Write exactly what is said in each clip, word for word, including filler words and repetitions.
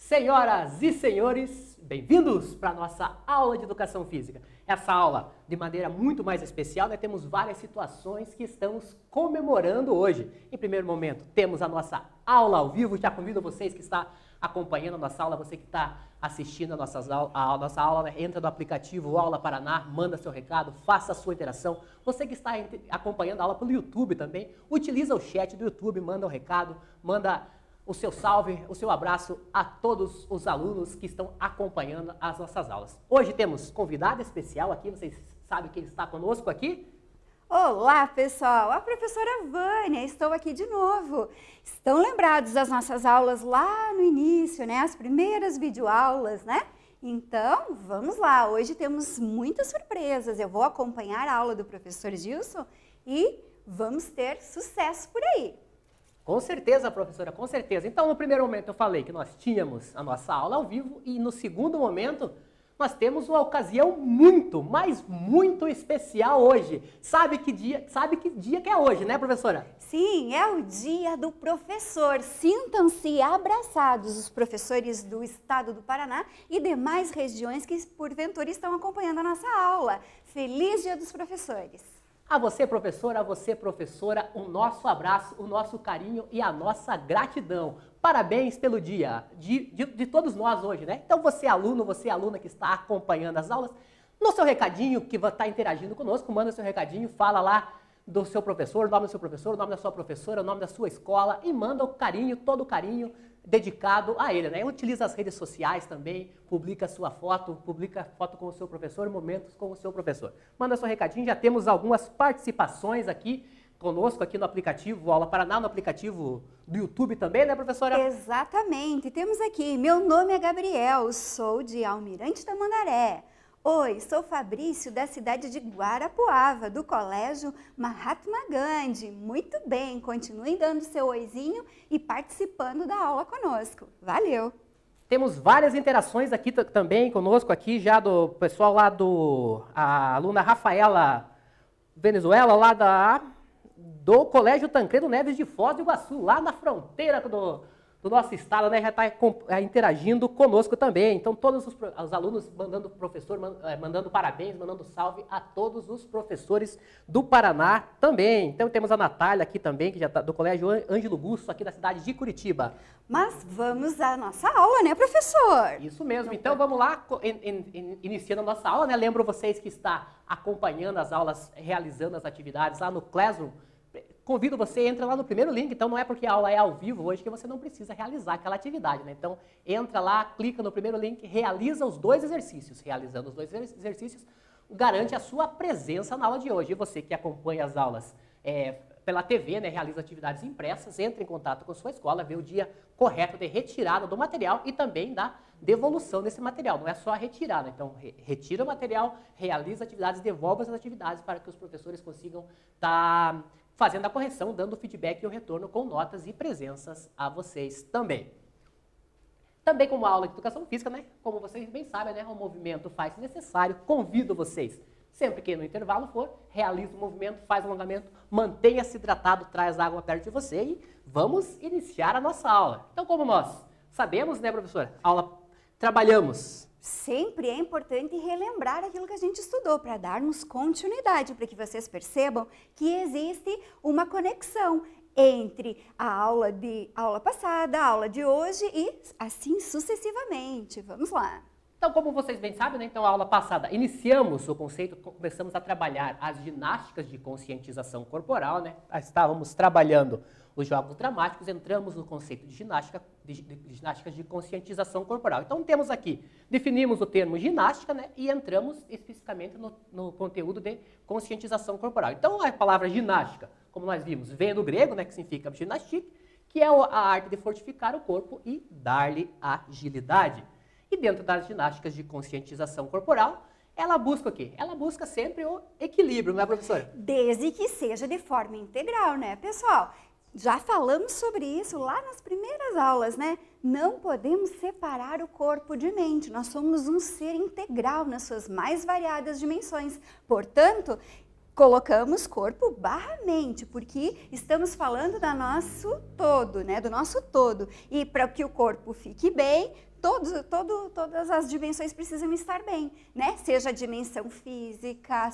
Senhoras e senhores, bem-vindos para a nossa aula de Educação Física. Essa aula, de maneira muito mais especial, nós temos várias situações que estamos comemorando hoje. Em primeiro momento, temos a nossa aula ao vivo. Já convido vocês que estão acompanhando a nossa aula, você que está assistindo a, nossas, a nossa aula, né? Entra no aplicativo Aula Paraná, manda seu recado, faça a sua interação. Você que está acompanhando a aula pelo YouTube também, utiliza o chat do YouTube, manda o recado, manda o seu salve, o seu abraço a todos os alunos que estão acompanhando as nossas aulas. Hoje temos convidado especial aqui, vocês sabem quem está conosco aqui? Olá, pessoal! A professora Vânia, estou aqui de novo. Estão lembrados das nossas aulas lá no início, né? As primeiras videoaulas, né? Então, vamos lá. Hoje temos muitas surpresas. Eu vou acompanhar a aula do professor Gilson e vamos ter sucesso por aí. Com certeza, professora, com certeza. Então, no primeiro momento eu falei que nós tínhamos a nossa aula ao vivo e no segundo momento nós temos uma ocasião muito, mas muito especial hoje. Sabe que dia, sabe que dia que é hoje, né, professora? Sim, é o dia do professor. Sintam-se abraçados os professores do estado do Paraná e demais regiões que porventura estão acompanhando a nossa aula. Feliz Dia dos Professores! A você, professora, a você, professora, o nosso abraço, o nosso carinho e a nossa gratidão. Parabéns pelo dia de, de, de todos nós hoje, né? Então, você aluno, você aluna que está acompanhando as aulas, no seu recadinho, que vai estar interagindo conosco, manda seu recadinho, fala lá do seu professor, o nome do seu professor, o nome da sua professora, o nome da sua escola e manda o carinho, todo o carinho dedicado a ele, né? Utiliza as redes sociais também, publica sua foto, publica foto com o seu professor, momentos com o seu professor. Manda seu recadinho, já temos algumas participações aqui conosco, aqui no aplicativo Aula Paraná, no aplicativo do YouTube também, né, professora? Exatamente, temos aqui, meu nome é Gabriel, sou de Almirante Tamandaré. Oi, sou Fabrício, da cidade de Guarapuava, do Colégio Mahatma Gandhi. Muito bem, continuem dando seu oizinho e participando da aula conosco. Valeu! Temos várias interações aqui também conosco, aqui já do pessoal lá do... A aluna Rafaela Venezuela, lá da, do Colégio Tancredo Neves de Foz do Iguaçu, lá na fronteira do... do nosso estado, né, já está interagindo conosco também. Então, todos os, os alunos mandando professor, mandando parabéns, mandando salve a todos os professores do Paraná também. Então, temos a Natália aqui também, que já está do Colégio Ângelo Busso, aqui da cidade de Curitiba. Mas vamos à nossa aula, né, professor? Isso mesmo. Então, vamos lá, in, in, iniciando a nossa aula, né? Lembro vocês que está acompanhando as aulas, realizando as atividades lá no Classroom. Convido você, entra lá no primeiro link, então não é porque a aula é ao vivo hoje que você não precisa realizar aquela atividade, né? Então, entra lá, clica no primeiro link, realiza os dois exercícios. Realizando os dois exercícios, garante a sua presença na aula de hoje. E você que acompanha as aulas é, pela T V, né, realiza atividades impressas, entre em contato com a sua escola, vê o dia correto de retirada do material e também da devolução desse material. Não é só a retirada, então re retira o material, realiza atividades, devolve essas atividades para que os professores consigam estar... Tá fazendo a correção, dando o feedback e o retorno com notas e presenças a vocês também. Também como aula de Educação Física, né? Como vocês bem sabem, né? O movimento faz necessário. Convido vocês, sempre que no intervalo for, realize o movimento, faz alongamento, mantenha-se hidratado, traz água perto de você e vamos iniciar a nossa aula. Então, como nós sabemos, né, professora? Aula, trabalhamos. Sempre é importante relembrar aquilo que a gente estudou para darmos continuidade, para que vocês percebam que existe uma conexão entre a aula de aula passada, a aula de hoje e assim sucessivamente. Vamos lá. Então, como vocês bem sabem, né, então a aula passada iniciamos o conceito, começamos a trabalhar as ginásticas de conscientização corporal, né? Estávamos trabalhando os jogos dramáticos, entramos no conceito de ginástica, de, de, de ginásticas de conscientização corporal. Então, temos aqui, definimos o termo ginástica, né, e entramos especificamente no, no conteúdo de conscientização corporal. Então, a palavra ginástica, como nós vimos, vem do grego, né, que significa ginastique, que é a arte de fortificar o corpo e dar-lhe agilidade. E dentro das ginásticas de conscientização corporal, ela busca o quê? Ela busca sempre o equilíbrio, não é, professora? Desde que seja de forma integral, né, pessoal? Já falamos sobre isso lá nas primeiras aulas, né? Não podemos separar o corpo de mente. Nós somos um ser integral nas suas mais variadas dimensões. Portanto, colocamos corpo barra mente, porque estamos falando do nosso todo, né? Do nosso todo. E para que o corpo fique bem, todos, todo, todas as dimensões precisam estar bem, né? Seja a dimensão física,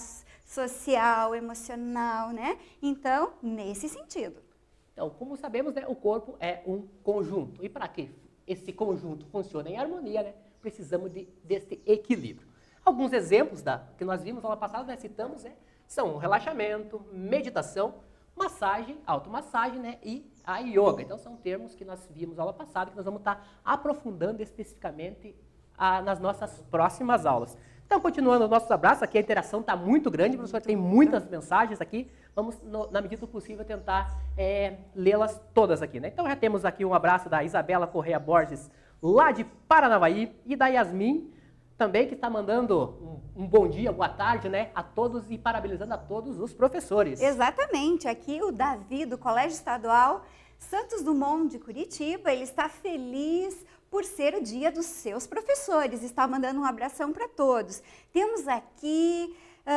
social, emocional, né? Então, nesse sentido. Então, como sabemos, né, o corpo é um conjunto. E para que esse conjunto funcione em harmonia, né, precisamos de, desse equilíbrio. Alguns exemplos da, que nós vimos na aula passada, né, citamos, né, são relaxamento, meditação, massagem, automassagem, né, e a yoga. Então, são termos que nós vimos na aula passada, que nós vamos estar aprofundando especificamente a, nas nossas próximas aulas. Então, continuando os nossos abraços, aqui a interação está muito grande, o professor tem muitas mensagens aqui, vamos, no, na medida do possível, tentar é, lê-las todas aqui, né? Então, já temos aqui um abraço da Isabela Correia Borges, lá de Paranavaí, e da Yasmin, também, que está mandando um, um bom dia, boa tarde, né, a todos e parabenizando a todos os professores. Exatamente, aqui o Davi, do Colégio Estadual Santos Dumont de Curitiba, ele está feliz por ser o dia dos seus professores. Está mandando um abração para todos. Temos aqui,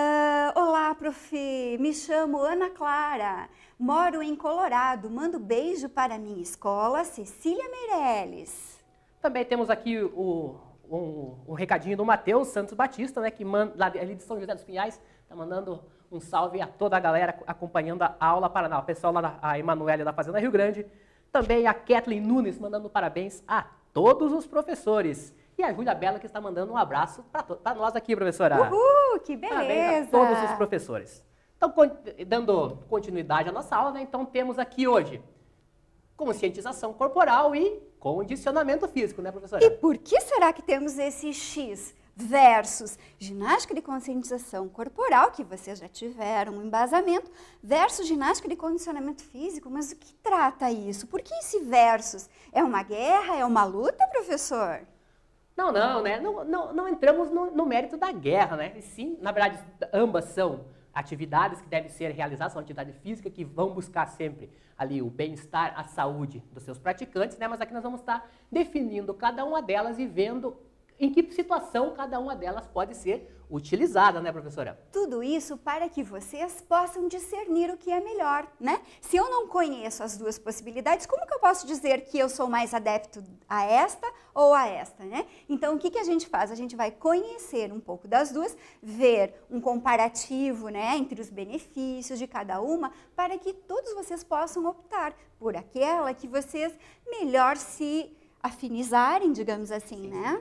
uh, olá, prof, me chamo Ana Clara, moro em Colorado, mando beijo para a minha escola, Cecília Meirelles. Também temos aqui o, um, um recadinho do Matheus Santos Batista, né, que manda, lá ali de São José dos Pinhais, está mandando um salve a toda a galera acompanhando a aula Paraná. O pessoal lá, da, a Emanuele da Fazenda Rio Grande, também a Kathleen Nunes mandando parabéns a todos os professores. E a Júlia Bela, que está mandando um abraço para nós aqui, professora. Uhul, que beleza! Parabéns a todos os professores. Então, dando continuidade à nossa aula, né, então temos aqui hoje conscientização corporal e condicionamento físico, né, professora? E por que será que temos esse X versus ginástica de conscientização corporal, que vocês já tiveram um embasamento, versus ginástica de condicionamento físico? Mas o que trata isso? Por que esse versus? É uma guerra? É uma luta, professor? Não, não, né? Não, não, não entramos no, no mérito da guerra, né? E sim, na verdade, ambas são atividades que devem ser realizadas, são atividades físicas que vão buscar sempre ali o bem-estar, a saúde dos seus praticantes, né? Mas aqui nós vamos estar definindo cada uma delas e vendo em que situação cada uma delas pode ser utilizada, né, professora? Tudo isso para que vocês possam discernir o que é melhor, né? Se eu não conheço as duas possibilidades, como que eu posso dizer que eu sou mais adepto a esta ou a esta, né? Então, o que que a gente faz? A gente vai conhecer um pouco das duas, ver um comparativo, né, entre os benefícios de cada uma, para que todos vocês possam optar por aquela que vocês melhor se afinizarem, digamos assim, Sim. né?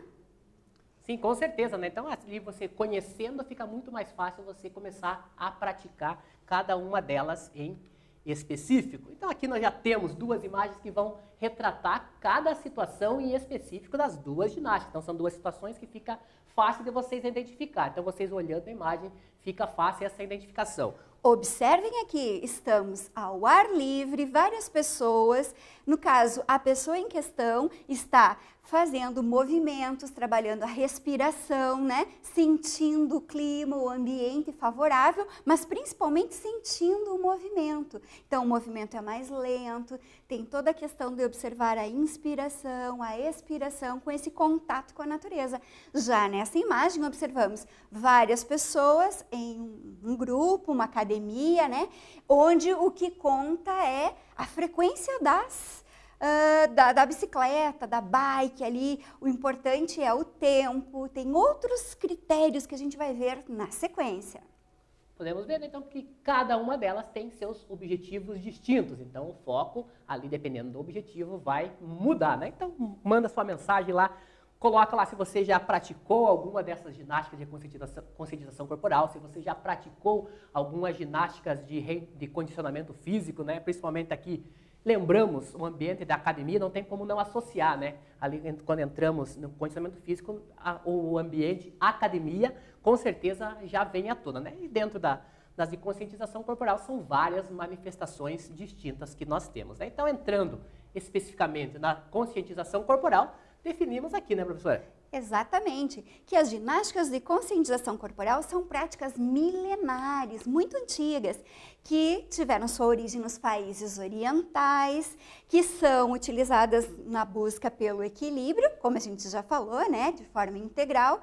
Sim, com certeza, né? Então, ali você conhecendo, fica muito mais fácil você começar a praticar cada uma delas em específico. Então, aqui nós já temos duas imagens que vão retratar cada situação em específico das duas ginásticas. Então, são duas situações que fica fácil de vocês identificar. Então, vocês olhando a imagem, fica fácil essa identificação. Observem aqui, estamos ao ar livre, várias pessoas, no caso, a pessoa em questão está fazendo movimentos, trabalhando a respiração, né? Sentindo o clima, o ambiente favorável, mas principalmente sentindo o movimento. Então, o movimento é mais lento, tem toda a questão de observar a inspiração, a expiração, com esse contato com a natureza. Já nessa imagem, observamos várias pessoas em um grupo, uma academia, né? Onde o que conta é a frequência das... Uh, da, da bicicleta, da bike ali, o importante é o tempo, tem outros critérios que a gente vai ver na sequência. Podemos ver, então, que cada uma delas tem seus objetivos distintos, então o foco ali, dependendo do objetivo, vai mudar, né? Então, manda sua mensagem lá, coloca lá se você já praticou alguma dessas ginásticas de conscientização, conscientização corporal, se você já praticou algumas ginásticas de, re, de condicionamento físico, né? Principalmente aqui, lembramos, o ambiente da academia não tem como não associar, né? Ali, quando entramos no condicionamento físico, a, o ambiente academia, com certeza, já vem à tona, né? E dentro da, das de conscientização corporal, são várias manifestações distintas que nós temos, né? Então, entrando especificamente na conscientização corporal, definimos aqui, né, professora? Exatamente, que as ginásticas de conscientização corporal são práticas milenares, muito antigas, que tiveram sua origem nos países orientais, que são utilizadas na busca pelo equilíbrio, como a gente já falou, né, de forma integral,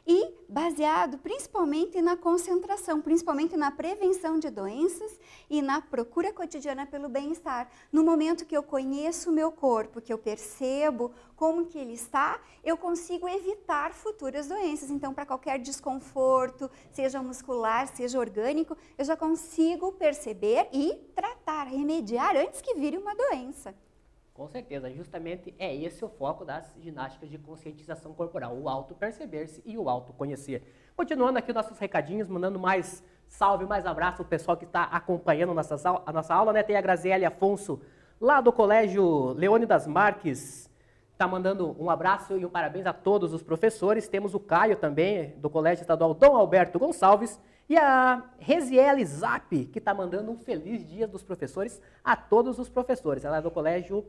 e baseado principalmente na concentração, principalmente na prevenção de doenças e na procura cotidiana pelo bem-estar. No momento que eu conheço o meu corpo, que eu percebo como que ele está, eu consigo evitar futuras doenças. Então, para qualquer desconforto, seja muscular, seja orgânico, eu já consigo perceber e tratar, remediar antes que vire uma doença. Com certeza, justamente é esse o foco das ginásticas de conscientização corporal, o auto-perceber-se e o auto-conhecer. Continuando aqui nossos recadinhos, mandando mais salve, mais abraço ao pessoal que está acompanhando nossa, a nossa aula, né? Tem a Graziele Afonso, lá do Colégio Leônidas Marques, está mandando um abraço e um parabéns a todos os professores. Temos o Caio também, do Colégio Estadual Dom Alberto Gonçalves, e a Reziele Zap, que está mandando um feliz dia dos professores a todos os professores. Ela é do Colégio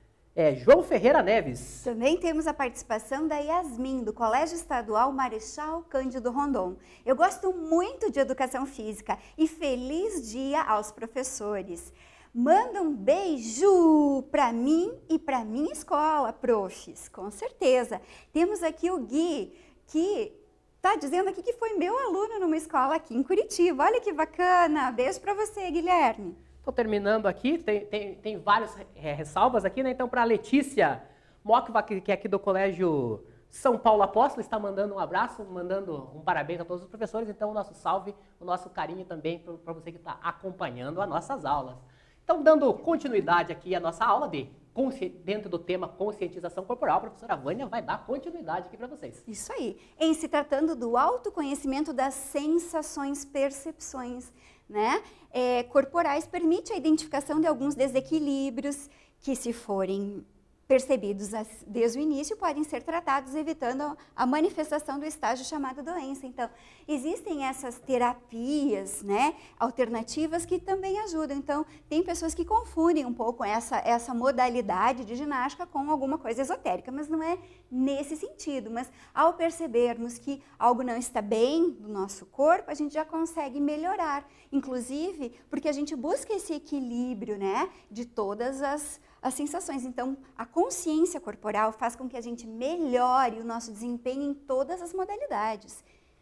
é, João Ferreira Neves. Também temos a participação da Yasmin, do Colégio Estadual Marechal Cândido Rondon. Eu gosto muito de educação física e feliz dia aos professores. Manda um beijo para mim e para minha escola, profs, com certeza. Temos aqui o Gui, que está dizendo aqui que foi meu aluno numa escola aqui em Curitiba. Olha que bacana. Beijo para você, Guilherme. Estou terminando aqui, tem, tem, tem várias é, ressalvas aqui, né? Então, para a Letícia Mocva, que é aqui do Colégio São Paulo Apóstolo, está mandando um abraço, mandando um parabéns a todos os professores. Então, o nosso salve, o nosso carinho também para você que está acompanhando as nossas aulas. Então, dando continuidade aqui à nossa aula de dentro do tema conscientização corporal, a professora Vânia vai dar continuidade aqui para vocês. Isso aí. Em se tratando do autoconhecimento das sensações, percepções, né, é, corporais, permite a identificação de alguns desequilíbrios que, se forem percebidos desde o início, podem ser tratados, evitando a manifestação do estágio chamado doença. Então, existem essas terapias, né, alternativas que também ajudam. Então, tem pessoas que confundem um pouco essa, essa modalidade de ginástica com alguma coisa esotérica, mas não é nesse sentido. Mas, ao percebermos que algo não está bem no nosso corpo, a gente já consegue melhorar, inclusive porque a gente busca esse equilíbrio, né, de todas as as sensações. Então, a consciência corporal faz com que a gente melhore o nosso desempenho em todas as modalidades.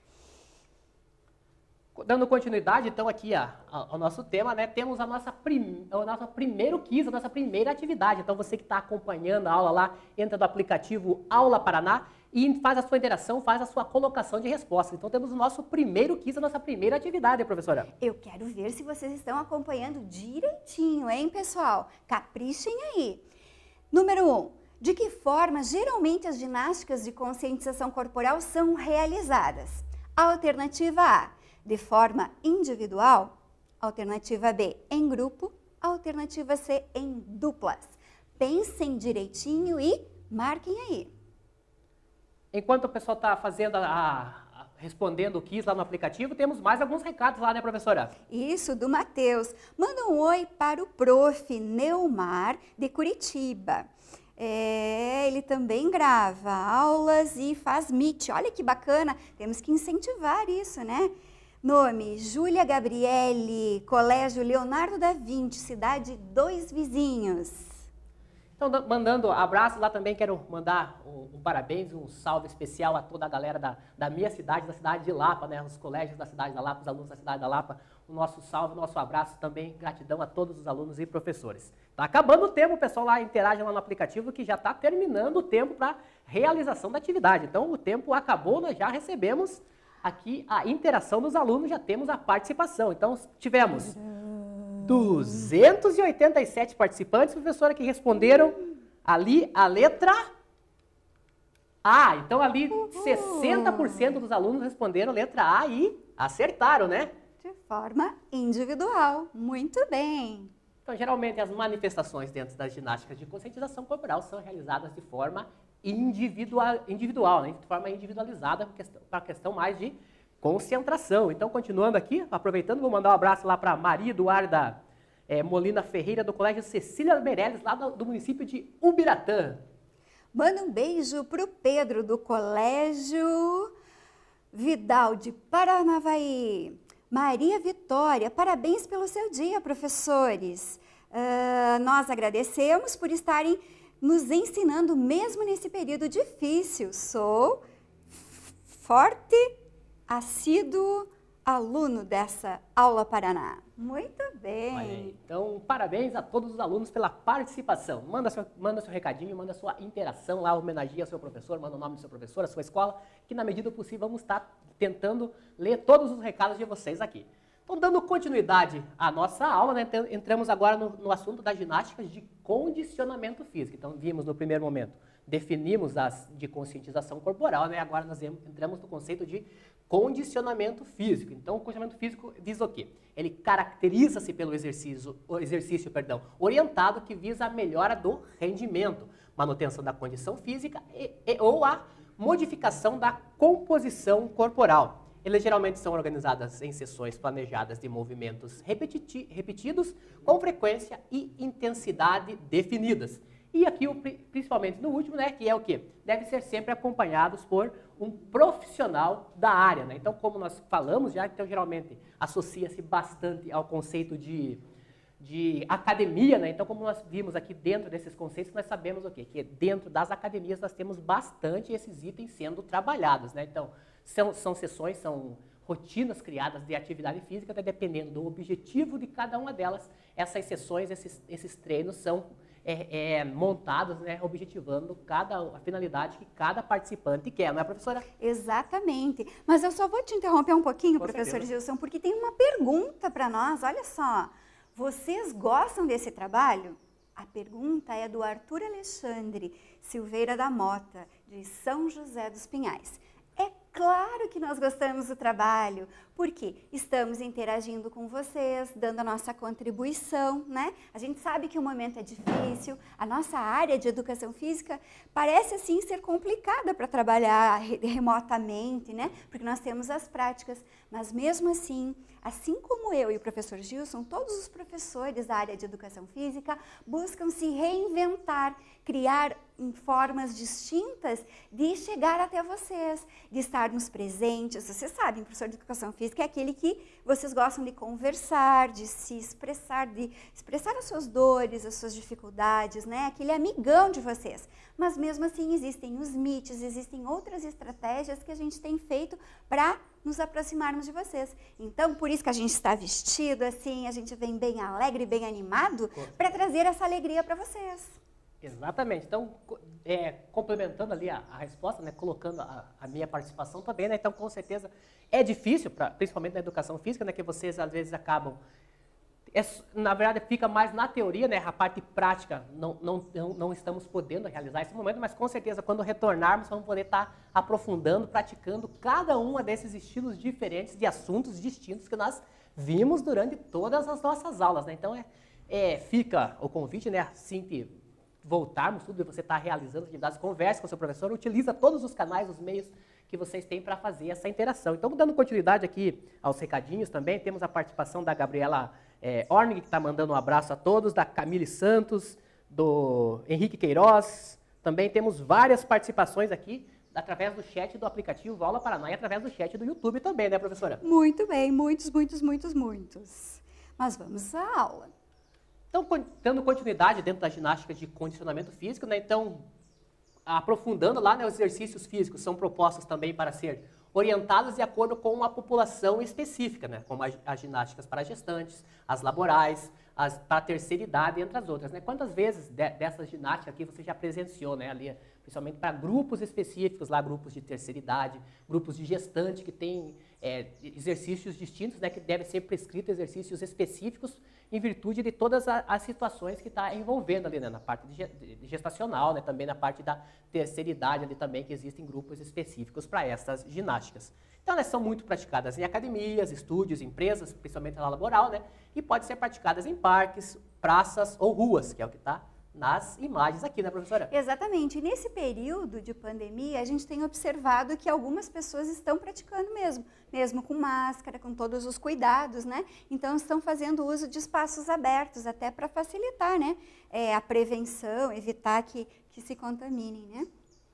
Dando continuidade, então, aqui a, a, ao nosso tema, né, temos a nossa, prim, o nosso primeiro quiz, a nossa primeira atividade. Então, você que está acompanhando a aula lá, entra no aplicativo Aula Paraná e faz a sua interação, faz a sua colocação de resposta. Então, temos o nosso primeiro quiz, a nossa primeira atividade, professora. Eu quero ver se vocês estão acompanhando direitinho, hein, pessoal? Caprichem aí. Número um. De que forma, geralmente, as ginásticas de conscientização corporal são realizadas? Alternativa A, de forma individual. Alternativa B, em grupo. Alternativa C, em duplas. Pensem direitinho e marquem aí. Enquanto o pessoal está fazendo a, a, respondendo o quiz lá no aplicativo, temos mais alguns recados lá, né, professora? Isso, do Matheus. Manda um oi para o prof Neumar, de Curitiba. É, ele também grava aulas e faz Meet. Olha que bacana, temos que incentivar isso, né? Nome, Júlia Gabriele, Colégio Leonardo da Vinci, cidade Dois Vizinhos. Então, mandando abraço lá também, quero mandar um, um parabéns, um salve especial a toda a galera da, da minha cidade, da cidade de Lapa, né? Os colégios da cidade da Lapa, os alunos da cidade da Lapa. O nosso salve, o nosso abraço também, gratidão a todos os alunos e professores. Tá acabando o tempo, o pessoal lá interage lá no aplicativo, que já está terminando o tempo para realização da atividade. Então, o tempo acabou, nós já recebemos aqui a interação dos alunos, já temos a participação. Então, tivemos duzentos e oitenta e sete participantes, professora, que responderam ali a letra A. Então, ali sessenta por cento dos alunos responderam a letra A e acertaram, né? De forma individual. Muito bem. Então, geralmente, as manifestações dentro das ginásticas de conscientização corporal são realizadas de forma individual, individual né? De forma individualizada, para a questão mais de concentração. Então, continuando aqui, aproveitando, vou mandar um abraço lá para Maria Eduarda é, Molina Ferreira, do Colégio Cecília Meirelles, lá do, do município de Ubiratã. Manda um beijo para o Pedro, do Colégio Vidal, de Paranavaí. Maria Vitória, parabéns pelo seu dia, professores. Uh, nós agradecemos por estarem nos ensinando, mesmo nesse período difícil. Sou forte, assíduo aluno dessa Aula Paraná. Muito bem. Aí, então, parabéns a todos os alunos pela participação. Manda seu, manda seu recadinho, manda sua interação lá, homenageia seu professor, manda o nome do seu professor, a sua escola, que na medida do possível vamos estar tentando ler todos os recados de vocês aqui. Então, dando continuidade à nossa aula, né, entramos agora no, no assunto das ginásticas de condicionamento físico. Então, vimos no primeiro momento, definimos as de conscientização corporal, né? Agora nós entramos no conceito de condicionamento físico. Então, o condicionamento físico visa o quê? Ele caracteriza-se pelo exercício, o exercício perdão, orientado que visa a melhora do rendimento, manutenção da condição física e, e, ou a modificação da composição corporal. Eles geralmente são organizadas em sessões planejadas de movimentos repeti repetidos com frequência e intensidade definidas. E aqui, principalmente no último, né, que é o quê? Deve ser sempre acompanhados por um profissional da área, né? Então, como nós falamos já, então geralmente associa-se bastante ao conceito de, de academia, né? Então, como nós vimos aqui dentro desses conceitos, nós sabemos o quê? Que dentro das academias nós temos bastante esses itens sendo trabalhados, né? Então, são, são sessões, são rotinas criadas de atividade física, até dependendo do objetivo de cada uma delas, essas sessões, esses, esses treinos são É, é, montados, né, objetivando cada, a finalidade que cada participante quer, não é, professora? Exatamente. Mas eu só vou te interromper um pouquinho, Com professor certeza. Gilson, porque tem uma pergunta para nós. Olha só, vocês gostam desse trabalho? A pergunta é do Arthur Alexandre Silveira da Mota, de São José dos Pinhais. É claro que nós gostamos do trabalho, porque estamos interagindo com vocês, dando a nossa contribuição, né? A gente sabe que o momento é difícil, a nossa área de educação física parece assim ser complicada para trabalhar remotamente, né? Porque nós temos as práticas, mas mesmo assim, assim como eu e o professor Gilson, todos os professores da área de educação física buscam se reinventar, criar em formas distintas de chegar até vocês, de estarmos presentes. Vocês sabem, professor de educação física é aquele que vocês gostam de conversar, de se expressar, de expressar as suas dores, as suas dificuldades, né? Aquele amigão de vocês. Mas mesmo assim existem os mitos, existem outras estratégias que a gente tem feito para nos aproximarmos de vocês. Então, por isso que a gente está vestido assim, a gente vem bem alegre, bem animado, para trazer essa alegria para vocês. Exatamente. Então, é, complementando ali a, a resposta, né, colocando a, a minha participação também, né, então com certeza é difícil, pra, principalmente na educação física, né, que vocês às vezes acabam, é, na verdade fica mais na teoria, né, a parte prática não, não, não, não estamos podendo realizar esse momento, mas com certeza quando retornarmos vamos poder estar aprofundando, praticando cada um desses estilos diferentes de assuntos distintos que nós vimos durante todas as nossas aulas, né, então é, é, fica o convite, né, assim que voltarmos tudo e você está realizando atividades, converse com o seu professor, utiliza todos os canais, os meios que vocês têm para fazer essa interação. Então, dando continuidade aqui aos recadinhos também, temos a participação da Gabriela é, Ornig, que está mandando um abraço a todos, da Camille Santos, do Henrique Queiroz, também temos várias participações aqui, através do chat do aplicativo Aula Paraná e através do chat do YouTube também, né, professora? Muito bem, muitos, muitos, muitos, muitos. Mas vamos à aula. Então, dando continuidade dentro da ginástica de condicionamento físico, né? Então, aprofundando lá, né, os exercícios físicos são propostos também para ser orientados de acordo com uma população específica, né? Como as, as ginásticas para gestantes, as laborais, as para a terceira idade, entre as outras, né? Quantas vezes de, dessas ginásticas aqui você já presenciou, né? Ali, principalmente para grupos específicos, lá grupos de terceira idade, grupos de gestante que têm é, exercícios distintos, né? Que devem ser prescritos exercícios específicos em virtude de todas as situações que está envolvendo ali, né, na parte de gestacional, né, também na parte da terceira idade, ali também que existem grupos específicos para essas ginásticas. Então, elas são muito praticadas em academias, estúdios, empresas, principalmente na laboral, né, e pode ser praticadas em parques, praças ou ruas, que é o que está nas imagens aqui, né, professora? Exatamente. Nesse período de pandemia, a gente tem observado que algumas pessoas estão praticando mesmo, mesmo com máscara, com todos os cuidados, né? Então, estão fazendo uso de espaços abertos, até para facilitar, né, é, a prevenção, evitar que, que se contaminem, né?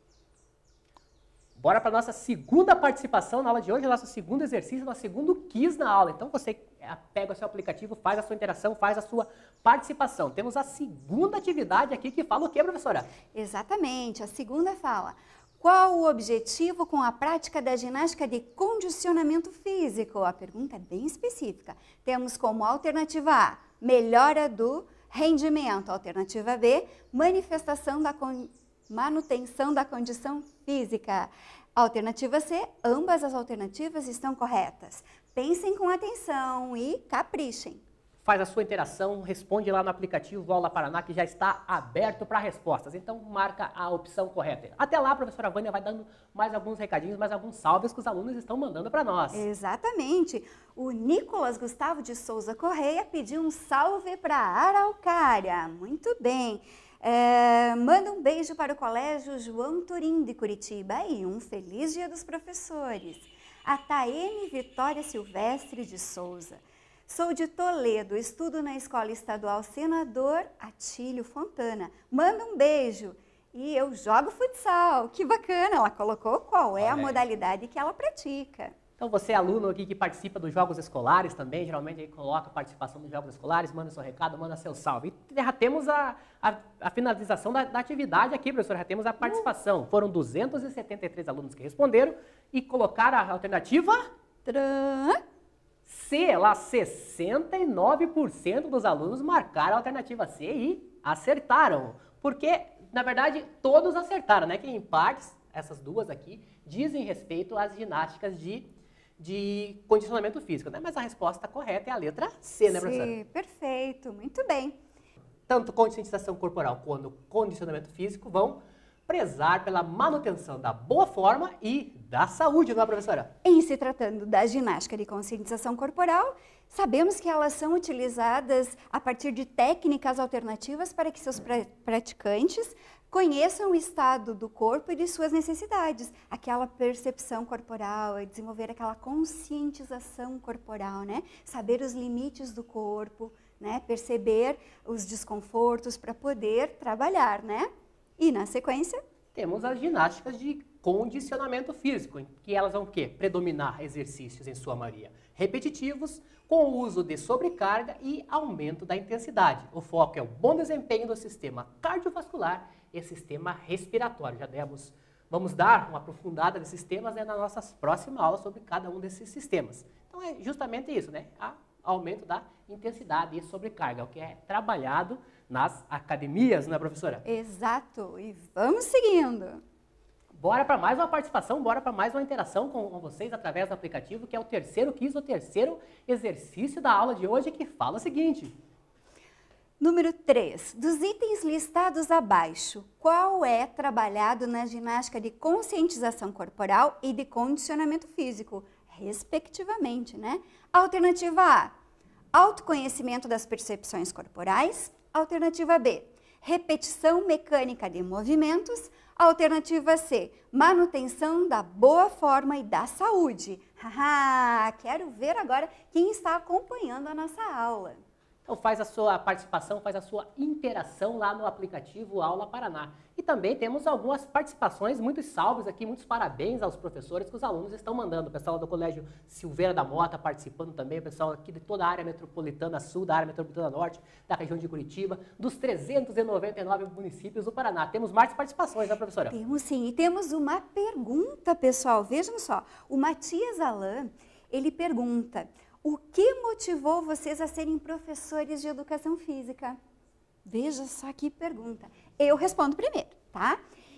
Bora para a nossa segunda participação na aula de hoje, nosso segundo exercício, nosso segundo quiz na aula. Então, você pega o seu aplicativo, faz a sua interação, faz a sua participação. Temos a segunda atividade aqui que fala o quê, professora? Exatamente. A segunda fala: Qual o objetivo com a prática da ginástica de condicionamento físico? A pergunta é bem específica. Temos como alternativa A, melhora do rendimento. Alternativa B, manifestação da con... manutenção da condição física. Alternativa C, ambas as alternativas estão corretas. Pensem com atenção e caprichem. Faz a sua interação, responde lá no aplicativo Aula Paraná, que já está aberto para respostas. Então, marca a opção correta. Até lá, a professora Vânia vai dando mais alguns recadinhos, mais alguns salves que os alunos estão mandando para nós. Exatamente. O Nicolas Gustavo de Souza Correia pediu um salve para a Araucária. Muito bem. É, manda um beijo para o Colégio João Turim de Curitiba e um feliz Dia dos Professores. A Taene Vitória Silvestre de Souza. Sou de Toledo, estudo na Escola Estadual Senador Atílio Fontana. Manda um beijo. E eu jogo futsal. Que bacana, ela colocou qual é a modalidade que ela pratica. Então você, aluno aqui que participa dos Jogos Escolares também, geralmente aí coloca a participação dos Jogos Escolares, manda seu recado, manda seu salve. E já temos a, a, a finalização da, da atividade aqui, professor, já temos a participação. Foram duzentos e setenta e três alunos que responderam e colocaram a alternativa... Tran... C, lá sessenta e nove por cento dos alunos marcaram a alternativa C e acertaram. Porque, na verdade, todos acertaram, né? Que em partes, essas duas aqui, dizem respeito às ginásticas de, de condicionamento físico, né? Mas a resposta correta é a letra C, né, professora? Sim, perfeito, muito bem. Tanto conscientização corporal quanto condicionamento físico vão prezar pela manutenção da boa forma e da saúde, não é, professora? Em se tratando da ginástica de conscientização corporal, sabemos que elas são utilizadas a partir de técnicas alternativas para que seus pra praticantes conheçam o estado do corpo e de suas necessidades, aquela percepção corporal, desenvolver aquela conscientização corporal, né? Saber os limites do corpo, né? Perceber os desconfortos para poder trabalhar, né? E, na sequência, temos as ginásticas de condicionamento físico, em que elas vão o quê? Predominar exercícios, em sua maioria, repetitivos, com o uso de sobrecarga e aumento da intensidade. O foco é o bom desempenho do sistema cardiovascular e sistema respiratório. Já demos, vamos dar uma aprofundada nesses temas, né, nas nossas próximas aulas sobre cada um desses sistemas. Então, é justamente isso, né? A aumento da intensidade e sobrecarga, o que é trabalhado nas academias, não é, professora? Exato. E vamos seguindo. Bora para mais uma participação, bora para mais uma interação com, com vocês através do aplicativo, que é o terceiro quiz, o terceiro exercício da aula de hoje, que fala o seguinte. Número três. Dos itens listados abaixo, qual é trabalhado na ginástica de conscientização corporal e de condicionamento físico, respectivamente, né? Alternativa A, autoconhecimento das percepções corporais. Alternativa B, repetição mecânica de movimentos. Alternativa C, manutenção da boa forma e da saúde. Haha, quero ver agora quem está acompanhando a nossa aula. Então faz a sua participação, faz a sua interação lá no aplicativo Aula Paraná. E também temos algumas participações, muitos salves aqui, muitos parabéns aos professores que os alunos estão mandando. O pessoal do Colégio Silveira da Mota participando também, o pessoal aqui de toda a área metropolitana sul, da área metropolitana norte, da região de Curitiba, dos trezentos e noventa e nove municípios do Paraná. Temos mais participações, né, professora? Temos sim, e temos uma pergunta, pessoal. Vejam só, o Matias Alain, ele pergunta: o que motivou vocês a serem professores de educação física? Veja só que pergunta. Eu respondo primeiro, tá?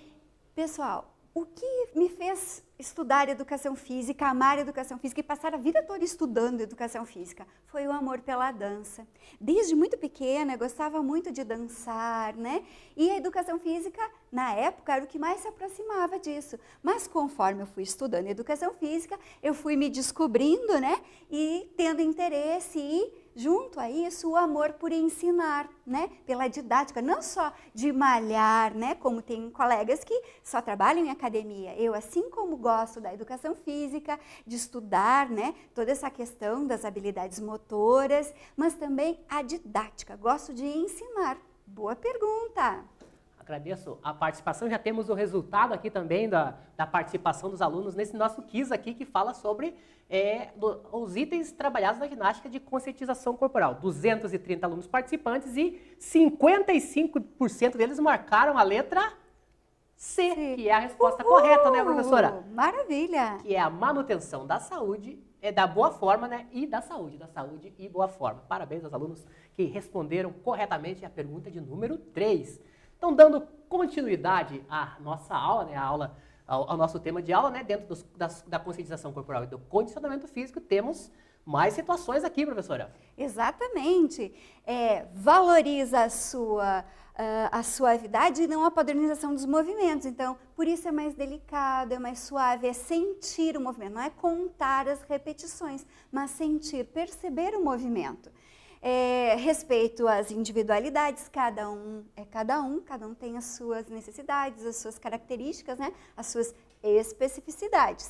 Pessoal, o que me fez estudar educação física, amar educação física e passar a vida toda estudando educação física foi o amor pela dança. Desde muito pequena, eu gostava muito de dançar, né? E a educação física, na época, era o que mais se aproximava disso. Mas conforme eu fui estudando educação física, eu fui me descobrindo, né? E tendo interesse e, junto a isso, o amor por ensinar, né? Pela didática, não só de malhar, né? Como tem colegas que só trabalham em academia. Eu, assim como gosto da educação física, de estudar, né? Toda essa questão das habilidades motoras, mas também a didática. Gosto de ensinar. Boa pergunta! Agradeço a participação. Já temos o resultado aqui também da, da participação dos alunos nesse nosso quiz aqui, que fala sobre é, do, os itens trabalhados na ginástica de conscientização corporal. duzentos e trinta alunos participantes e cinquenta e cinco por cento deles marcaram a letra C, Sim. que é a resposta Uhul! correta, né, professora? Maravilha! Que é a manutenção da saúde, é da boa forma, né? E da saúde, da saúde e boa forma. Parabéns aos alunos que responderam corretamente a pergunta de número três. Então, dando continuidade à nossa aula, né? A aula ao, ao nosso tema de aula, né? Dentro dos, das, da conscientização corporal e do condicionamento físico, temos mais situações aqui, professora. Exatamente. É, valoriza a sua, uh, a suavidade e não a padronização dos movimentos. Então, por isso é mais delicado, é mais suave, é sentir o movimento. Não é contar as repetições, mas sentir, perceber o movimento. É, respeito às individualidades, cada um é cada um, cada um tem as suas necessidades, as suas características, né? As suas especificidades.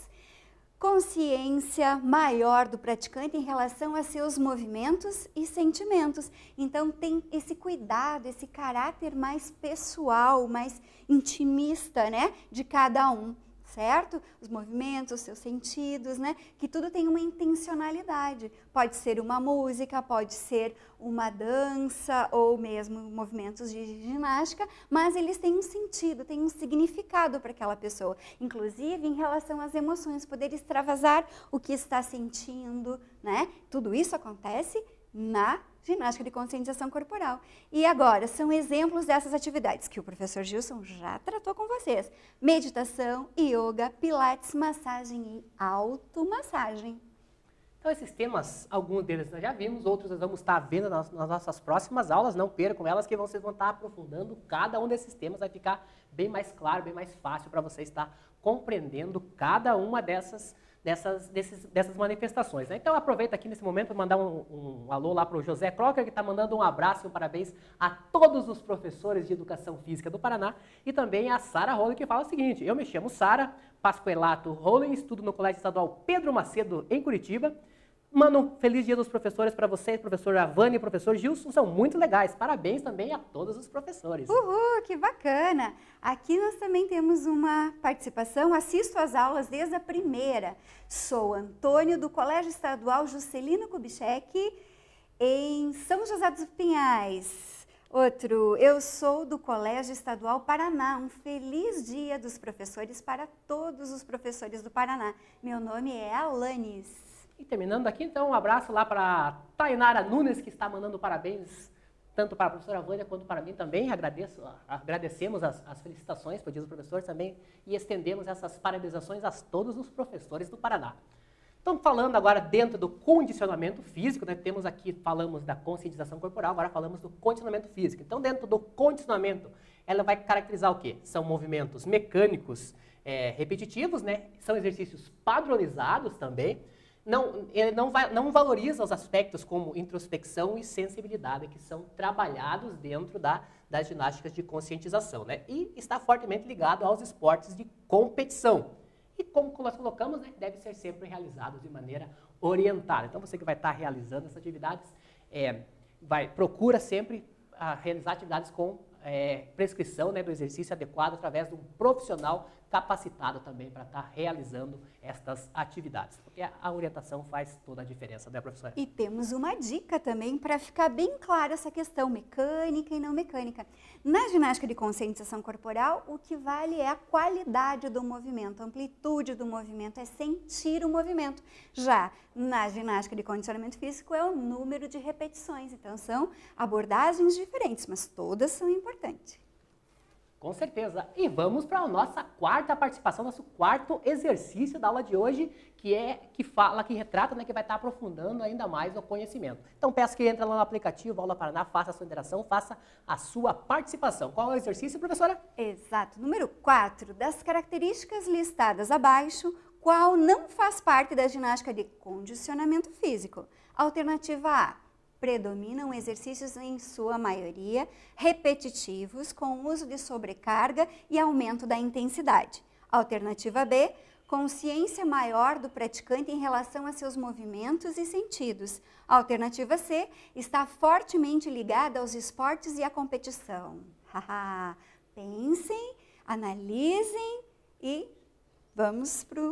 Consciência maior do praticante em relação a seus movimentos e sentimentos. Então, tem esse cuidado, esse caráter mais pessoal, mais intimista, né, de cada um, certo? Os movimentos, os seus sentidos, né, que tudo tem uma intencionalidade. Pode ser uma música, pode ser uma dança ou mesmo movimentos de ginástica, mas eles têm um sentido, têm um significado para aquela pessoa. Inclusive, em relação às emoções, poder extravasar o que está sentindo, né? Tudo isso acontece na ginástica de conscientização corporal. E agora, são exemplos dessas atividades que o professor Gilson já tratou com vocês. Meditação, yoga, pilates, massagem e automassagem. Então, esses temas, alguns deles nós já vimos, outros nós vamos estar vendo nas, nas nossas próximas aulas, não percam elas, que vocês vão estar aprofundando cada um desses temas, vai ficar bem mais claro, bem mais fácil para você estar compreendendo cada uma dessas Dessas, desses, dessas manifestações. Né? Então, aproveita aqui nesse momento para mandar um, um alô lá para o José Crocker, que está mandando um abraço e um parabéns a todos os professores de Educação Física do Paraná, e também a Sara Rowling, que fala o seguinte: eu me chamo Sara Pascoelato Rowling, estudo no Colégio Estadual Pedro Macedo, em Curitiba. Mano, um feliz dia dos professores para vocês, professor Avani e professor Gilson, são muito legais. Parabéns também a todos os professores. Uhul, que bacana! Aqui nós também temos uma participação, assisto às aulas desde a primeira. Sou Antônio, do Colégio Estadual Juscelino Kubitschek, em São José dos Pinhais. Outro, eu sou do Colégio Estadual Paraná. Um feliz dia dos professores para todos os professores do Paraná. Meu nome é Alanis. E terminando aqui, então, um abraço lá para a Tainara Nunes, que está mandando parabéns tanto para a professora Vânia quanto para mim também. Agradeço, agradecemos as, as felicitações para o dia dos professores também e estendemos essas parabenizações a todos os professores do Paraná. Então, falando agora dentro do condicionamento físico, né, temos aqui, falamos da conscientização corporal, agora falamos do condicionamento físico. Então, dentro do condicionamento, ela vai caracterizar o quê? São movimentos mecânicos é, repetitivos, né? São exercícios padronizados também. Não, ele não, vai, não valoriza os aspectos como introspecção e sensibilidade, que são trabalhados dentro da, das ginásticas de conscientização, né? E está fortemente ligado aos esportes de competição. E como nós colocamos, né, deve ser sempre realizado de maneira orientada. Então, você que vai estar realizando essas atividades, é, vai, procura sempre a, realizar atividades com é, prescrição, né, do exercício adequado através de um profissional capacitado também para estar realizando estas atividades. Porque a, a orientação faz toda a diferença, né, professora? E temos uma dica também para ficar bem clara essa questão mecânica e não mecânica. Na ginástica de conscientização corporal, o que vale é a qualidade do movimento, a amplitude do movimento, é sentir o movimento. Já na ginástica de condicionamento físico é o número de repetições. Então, são abordagens diferentes, mas todas são importantes. Com certeza. E vamos para a nossa quarta participação, nosso quarto exercício da aula de hoje, que é que fala, que retrata, né, que vai estar aprofundando ainda mais o conhecimento. Então peço que entre lá no aplicativo Aula Paraná, faça a sua interação, faça a sua participação. Qual é o exercício, professora? Exato. Número quatro. Das características listadas abaixo, qual não faz parte da ginástica de condicionamento físico? Alternativa A. Predominam exercícios, em sua maioria, repetitivos, com uso de sobrecarga e aumento da intensidade. Alternativa B, consciência maior do praticante em relação a seus movimentos e sentidos. Alternativa C, está fortemente ligada aos esportes e à competição. Pensem, analisem e vamos para o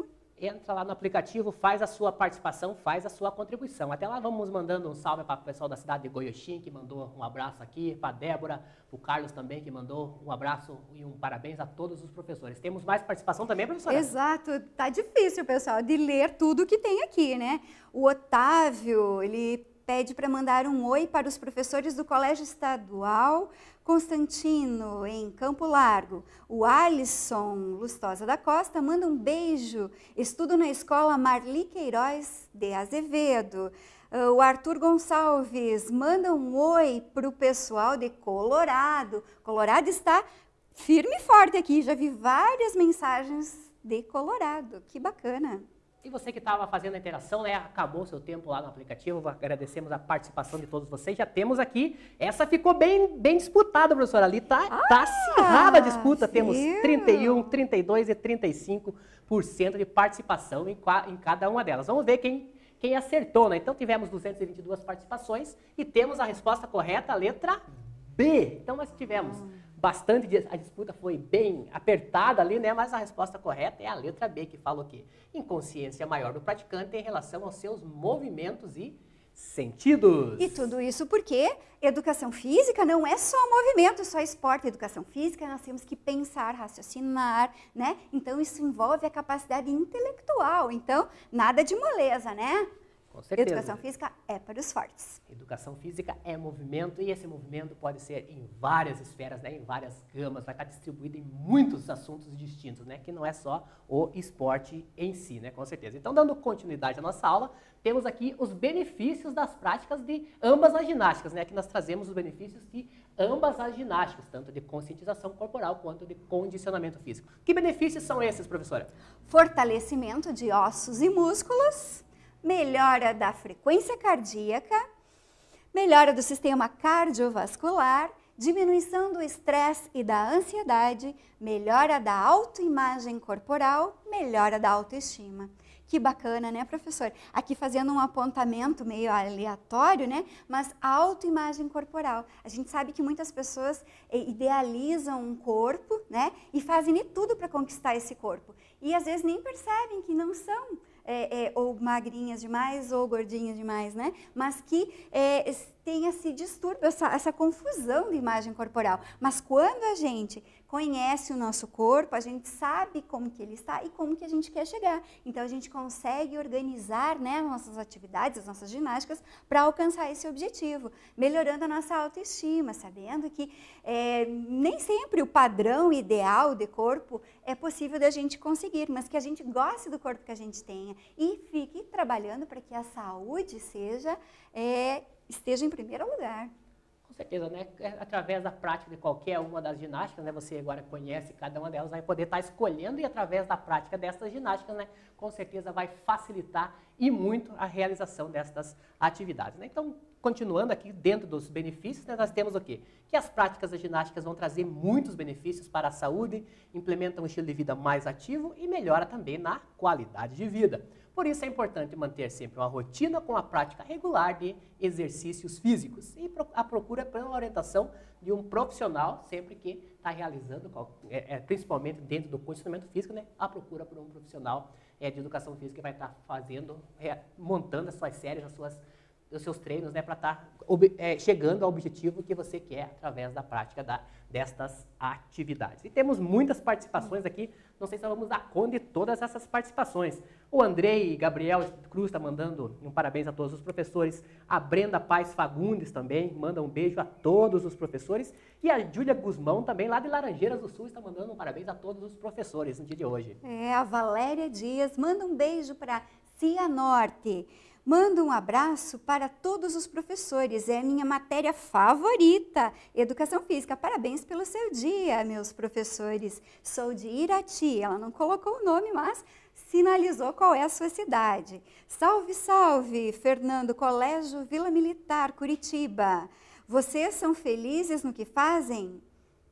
entra lá no aplicativo, faz a sua participação, faz a sua contribuição. Até lá vamos mandando um salve para o pessoal da cidade de Goioxim, que mandou um abraço aqui, para a Débora, para o Carlos também, que mandou um abraço e um parabéns a todos os professores. Temos mais participação também, professora? Exato, tá difícil, pessoal, de ler tudo que tem aqui, né? O Otávio, ele pede para mandar um oi para os professores do Colégio Estadual Constantino, em Campo Largo. O Alisson Lustosa da Costa manda um beijo. Estudo na escola Marli Queiroz de Azevedo. O Arthur Gonçalves manda um oi para o pessoal de Colorado. Colorado está firme e forte aqui. Já vi várias mensagens de Colorado. Que bacana. E você que estava fazendo a interação, né? Acabou o seu tempo lá no aplicativo, agradecemos a participação de todos vocês. Já temos aqui, essa ficou bem, bem disputada, professora. Ali tá, ah, tá acirrada a disputa. viu? Temos trinta e um, trinta e dois e trinta e cinco por cento de participação em, em cada uma delas. Vamos ver quem, quem acertou, né? Então tivemos duzentas e vinte e duas participações e temos a resposta correta, a letra B. Então nós tivemos bastante, a disputa foi bem apertada ali, né? Mas a resposta correta é a letra B, que fala o quê? Inconsciência maior do praticante em relação aos seus movimentos e sentidos. E tudo isso porque educação física não é só movimento, só esporte. Educação física nós temos que pensar, raciocinar, né? Então isso envolve a capacidade intelectual. Então, nada de moleza, né? Com certeza. Educação física é para os fortes. Educação física é movimento e esse movimento pode ser em várias esferas, né, em várias gamas, vai estar distribuído em muitos assuntos distintos, né, que não é só o esporte em si, né, com certeza. Então, dando continuidade à nossa aula, temos aqui os benefícios das práticas de ambas as ginásticas, né, que nós trazemos os benefícios de ambas as ginásticas, tanto de conscientização corporal quanto de condicionamento físico. Que benefícios são esses, professora? Fortalecimento de ossos e músculos, melhora da frequência cardíaca, melhora do sistema cardiovascular, diminuição do estresse e da ansiedade, melhora da autoimagem corporal, melhora da autoestima. Que bacana, né, professor? Aqui fazendo um apontamento meio aleatório, né? Mas a autoimagem corporal. A gente sabe que muitas pessoas idealizam um corpo, né? E fazem de tudo para conquistar esse corpo. E às vezes nem percebem que não são É, é, ou magrinhas demais ou gordinhas demais, né? Mas que é, tem esse distúrbio, essa, essa confusão de imagem corporal. Mas quando a gente conhece o nosso corpo, a gente sabe como que ele está e como que a gente quer chegar. Então a gente consegue organizar, né, as nossas atividades, as nossas ginásticas para alcançar esse objetivo, melhorando a nossa autoestima, sabendo que é, nem sempre o padrão ideal de corpo é possível da gente conseguir, mas que a gente goste do corpo que a gente tenha e fique trabalhando para que a saúde seja, é, esteja em primeiro lugar. Com certeza, né? Através da prática de qualquer uma das ginásticas, né? Você agora conhece cada uma delas, vai poder estar escolhendo e através da prática dessas ginásticas, né? Com certeza vai facilitar e muito a realização destas atividades, né? Então, continuando aqui dentro dos benefícios, né, nós temos o quê? Que as práticas das ginásticas vão trazer muitos benefícios para a saúde, implementam um estilo de vida mais ativo e melhora também na qualidade de vida. Por isso é importante manter sempre uma rotina com a prática regular de exercícios físicos e a procura pela orientação de um profissional sempre que está realizando, é, é, principalmente dentro do condicionamento físico, né, a procura por um profissional é, de educação física que vai estar fazendo, é, montando as suas séries, as suas os seus treinos, né, para estar é, chegando ao objetivo que você quer através da prática da, destas atividades. E temos muitas participações aqui, não sei se nós vamos dar conta de todas essas participações. O Andrei Gabriel Cruz está mandando um parabéns a todos os professores, a Brenda Paz Fagundes também manda um beijo a todos os professores e a Júlia Guzmão também, lá de Laranjeiras do Sul, está mandando um parabéns a todos os professores no dia de hoje. É, a Valéria Dias manda um beijo para Cianorte. Mando um abraço para todos os professores, é a minha matéria favorita, Educação Física. Parabéns pelo seu dia, meus professores. Sou de Irati, ela não colocou o nome, mas sinalizou qual é a sua cidade. Salve, salve, Fernando, Colégio Vila Militar, Curitiba. Vocês são felizes no que fazem?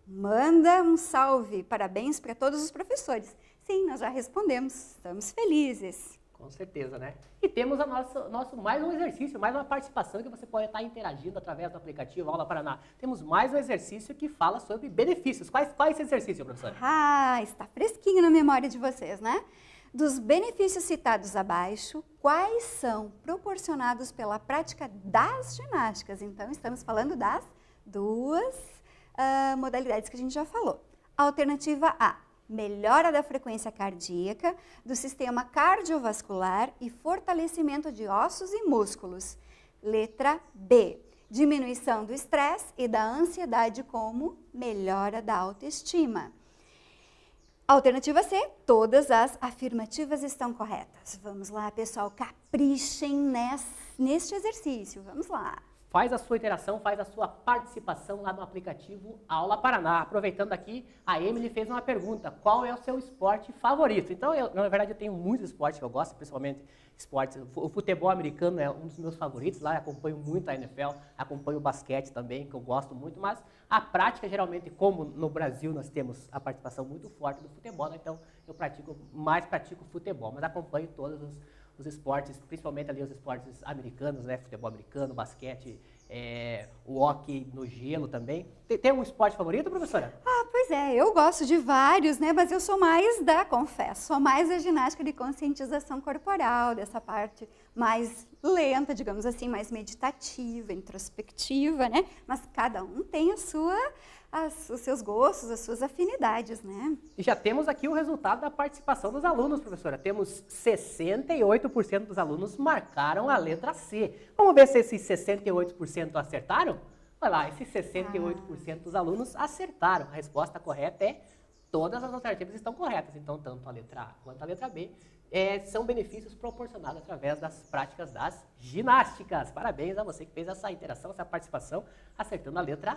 Manda um salve, parabéns para todos os professores. Sim, nós já respondemos, estamos felizes. Com certeza, né? E temos a nossa, nosso mais um exercício, mais uma participação que você pode estar interagindo através do aplicativo Aula Paraná. Temos mais um exercício que fala sobre benefícios. Quais, qual é esse exercício, professora? Ah, está fresquinho na memória de vocês, né? Dos benefícios citados abaixo, quais são proporcionados pela prática das ginásticas? Então, estamos falando das duas uh, modalidades que a gente já falou. Alternativa A, melhora da frequência cardíaca, do sistema cardiovascular e fortalecimento de ossos e músculos. Letra B, diminuição do estresse e da ansiedade como melhora da autoestima. Alternativa C, todas as afirmativas estão corretas. Vamos lá, pessoal, caprichem nesse, neste exercício. Vamos lá. Faz a sua interação, faz a sua participação lá no aplicativo Aula Paraná. Aproveitando aqui, a Emily fez uma pergunta, qual é o seu esporte favorito? Então, eu, na verdade, eu tenho muitos esportes que eu gosto, principalmente esportes. O futebol americano é um dos meus favoritos, lá eu acompanho muito a N F L, acompanho o basquete também, que eu gosto muito, mas a prática, geralmente, como no Brasil nós temos a participação muito forte do futebol, né? Então eu pratico, mais pratico futebol, mas acompanho todos os os esportes, principalmente ali os esportes americanos, né? Futebol americano, basquete, é, o hóquei no gelo também. Tem, tem um esporte favorito, professora? Ah, pois é, eu gosto de vários, né? Mas eu sou mais da, confesso, sou mais da ginástica de conscientização corporal, dessa parte mais lenta, digamos assim, mais meditativa, introspectiva, né? Mas cada um tem a sua, as, os seus gostos, as suas afinidades, né? E já temos aqui o resultado da participação dos alunos, professora. Temos sessenta e oito por cento dos alunos marcaram a letra C. Vamos ver se esses sessenta e oito por cento acertaram? Olha lá, esses sessenta e oito por cento dos alunos acertaram. A resposta correta é todas as alternativas estão corretas. Então, tanto a letra A quanto a letra B é, são benefícios proporcionados através das práticas das ginásticas. Parabéns a você que fez essa interação, essa participação, acertando a letra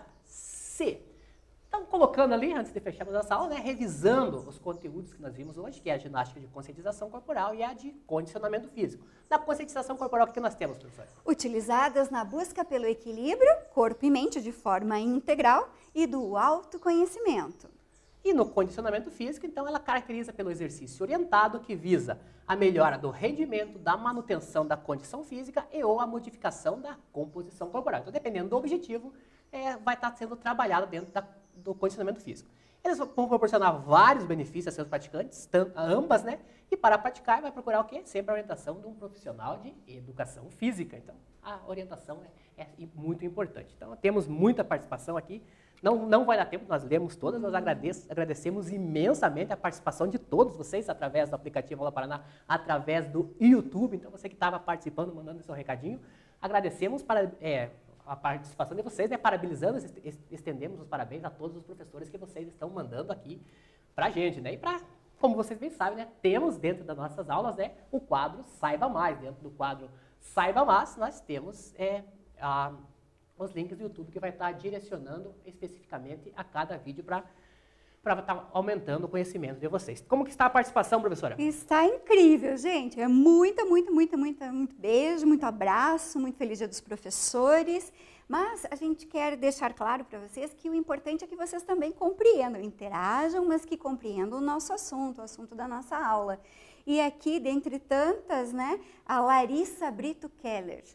C. Então, colocando ali, antes de fecharmos essa aula, né, revisando os conteúdos que nós vimos hoje, que é a ginástica de conscientização corporal e a de condicionamento físico. Na conscientização corporal, o que nós temos, professor? Utilizadas na busca pelo equilíbrio, corpo e mente de forma integral e do autoconhecimento. E no condicionamento físico, então, ela caracteriza pelo exercício orientado que visa a melhora do rendimento, da manutenção da condição física e ou a modificação da composição corporal. Então, dependendo do objetivo, é, vai estar sendo trabalhado dentro da, do condicionamento físico. Eles vão proporcionar vários benefícios a seus praticantes, tanto, ambas, né? E para praticar, vai procurar o quê? Sempre a orientação de um profissional de educação física. Então, a orientação é, é muito importante. Então, temos muita participação aqui. Não, não vai dar tempo, nós lemos todas, nós agradeço, agradecemos imensamente a participação de todos vocês através do aplicativo Aula Paraná, através do YouTube. Então, você que estava participando, mandando seu recadinho, agradecemos para, é, a participação de vocês, né? Parabenizando, estendemos os parabéns a todos os professores que vocês estão mandando aqui para a gente, né? E para, como vocês bem sabem, né? Temos dentro das nossas aulas, né, o quadro Saiba Mais. Dentro do quadro Saiba Mais, nós temos é, a... os links do YouTube que vai estar direcionando especificamente a cada vídeo para para estar aumentando o conhecimento de vocês. Como que está a participação, professora? Está incrível, gente. É muita, muito, muito, muito, muito beijo, muito abraço, muito feliz dia dos professores. Mas a gente quer deixar claro para vocês que o importante é que vocês também compreendam, interajam, mas que compreendam o nosso assunto, o assunto da nossa aula. E aqui, dentre tantas, né, a Larissa Brito Keller,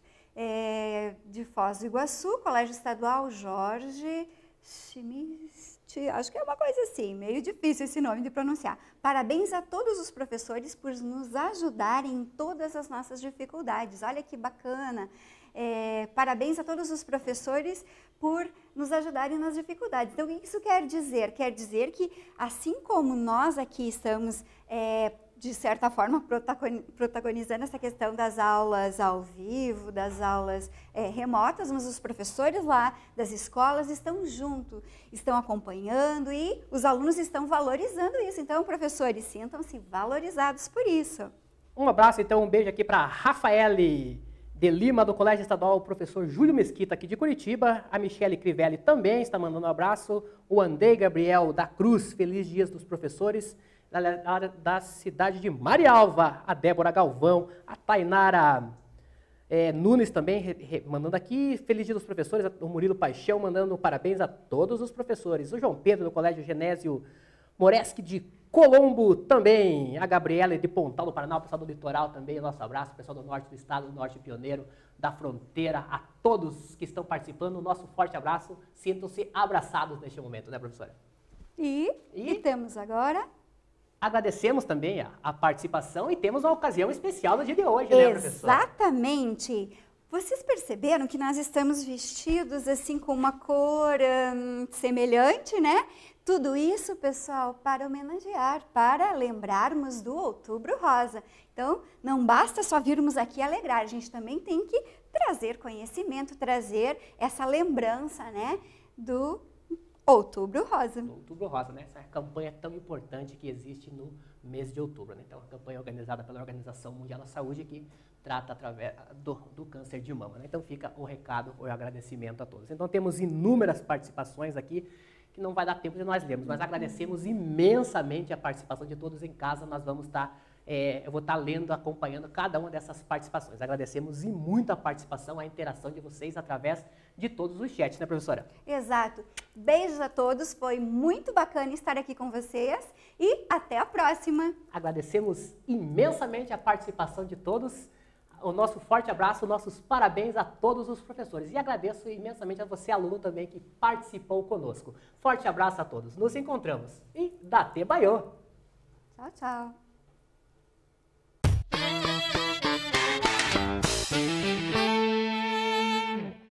É, de Foz do Iguaçu, Colégio Estadual Jorge Schmidt, acho que é uma coisa assim, meio difícil esse nome de pronunciar. Parabéns a todos os professores por nos ajudarem em todas as nossas dificuldades. Olha que bacana. É, parabéns a todos os professores por nos ajudarem nas dificuldades. Então, o que isso quer dizer? Quer dizer que, assim como nós aqui estamos, é, de certa forma, protagonizando essa questão das aulas ao vivo, das aulas é, remotas, mas os professores lá das escolas estão junto, estão acompanhando e os alunos estão valorizando isso. Então, professores, sintam-se valorizados por isso. Um abraço, então, um beijo aqui para Rafaele de Lima, do Colégio Estadual, o professor Júlio Mesquita, aqui de Curitiba. A Michele Crivelli também está mandando um abraço. O Andrei Gabriel da Cruz, feliz dias dos professores. Da, da cidade de Marialva, a Débora Galvão, a Tainara é, Nunes também re, re, mandando aqui, feliz dia dos professores, o Murilo Paixão mandando parabéns a todos os professores, o João Pedro do Colégio Genésio Moreschi de Colombo também, a Gabriela de Pontal do Paraná, o pessoal do litoral também, nosso abraço, o pessoal do norte do estado, do norte pioneiro, da fronteira, a todos que estão participando, o nosso forte abraço, sintam-se abraçados neste momento, né, professora? E, e? e temos agora... Agradecemos também a, a participação e temos uma ocasião especial no dia de hoje, né, professora? Exatamente. Vocês perceberam que nós estamos vestidos assim com uma cor hum, semelhante, né? Tudo isso, pessoal, para homenagear, para lembrarmos do Outubro Rosa. Então, não basta só virmos aqui alegrar, a gente também tem que trazer conhecimento, trazer essa lembrança, né, do Outubro Rosa. Outubro Rosa, né? Essa campanha tão importante que existe no mês de outubro, né? Então, a campanha organizada pela Organização Mundial da Saúde que trata através do, do câncer de mama, né? Então, fica o recado, o agradecimento a todos. Então, temos inúmeras participações aqui que não vai dar tempo de nós lermos, mas agradecemos imensamente a participação de todos em casa. Nós vamos estar, é, eu vou estar lendo, acompanhando cada uma dessas participações. Agradecemos e muito a participação, a interação de vocês através de todos os chats, né, professora? Exato. Beijos a todos, foi muito bacana estar aqui com vocês e até a próxima. Agradecemos imensamente a participação de todos. O nosso forte abraço, nossos parabéns a todos os professores. E agradeço imensamente a você, aluno, também, que participou conosco. Forte abraço a todos. Nos encontramos. E Date Baiô! Tchau, tchau.